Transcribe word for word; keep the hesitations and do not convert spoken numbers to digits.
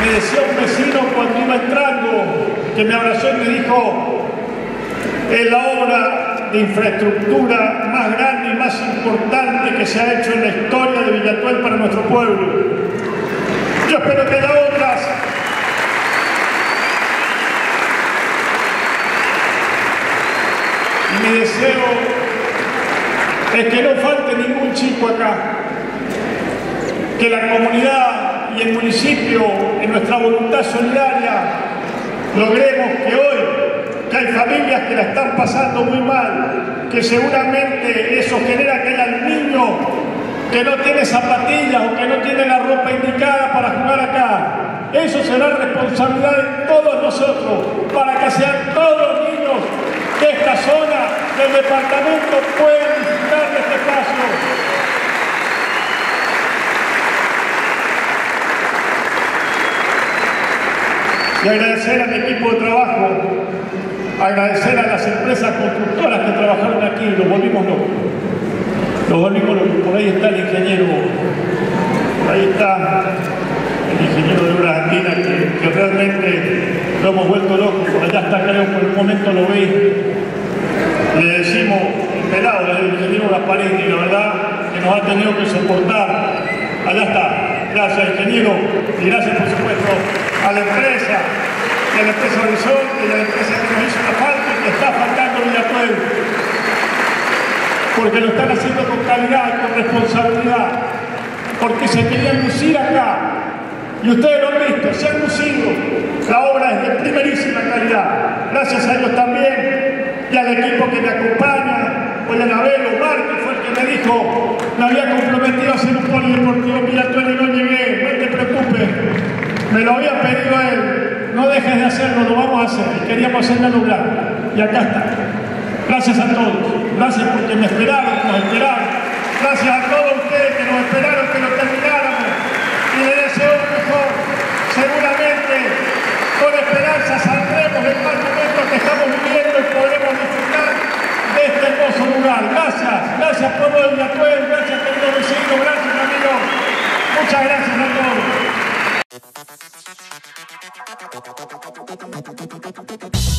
me decía un vecino cuando iba entrando, que me abrazó y me dijo, es la obra de infraestructura más grande y más importante que se ha hecho en la historia de Villatuel para nuestro pueblo. Yo espero que haya otras. Y mi deseo es que no falte ningún chico acá, que la comunidad y el municipio, en nuestra voluntad solidaria, logremos que hoy, que hay familias que la están pasando muy mal, que seguramente eso genera que haya el niño que no tiene zapatillas o que no tiene la ropa indicada para jugar acá. Eso será responsabilidad de todos nosotros, para que sean todos los niños de esta zona del departamento puedan disfrutar de este espacio. Y agradecer a mi equipo de trabajo, agradecer a las empresas constructoras que trabajaron aquí, los volvimos locos. Los volvimos locos. Por ahí está el ingeniero, por ahí está el ingeniero de obras andinas que, que realmente lo hemos vuelto locos. Por allá está, creo, por el momento lo veis. Le decimos pelado, el ingeniero Gasparini, la verdad que nos ha tenido que soportar. Allá está. Gracias, ingeniero, y gracias, por supuesto, a la empresa, y a la empresa Horizonte, y a la empresa que nos hizo la falta y que está faltando Villatuel, porque lo están haciendo con calidad y con responsabilidad, porque se querían lucir acá, y ustedes lo han visto, se han lucido. La obra es de primerísima calidad, gracias a ellos también, y al equipo que me acompaña, hoy Anabel, Omar, que fue el que me dijo, me había comprometido a hacer un polideportivo en Villatuel y no llegué, no te preocupes, me lo había pedido a él, no dejes de hacerlo, lo vamos a hacer, y queríamos hacerlo lograr, y acá está. Gracias a todos, gracias porque me esperaron, nos esperaron, gracias a todos ustedes que nos esperaron que lo termináramos, y les deseo lo mejor, seguramente con esperanza saldremos del mal momento que estamos viviendo y podremos disfrutar de este hermoso lugar. Gracias, gracias pueblo de Villatuel.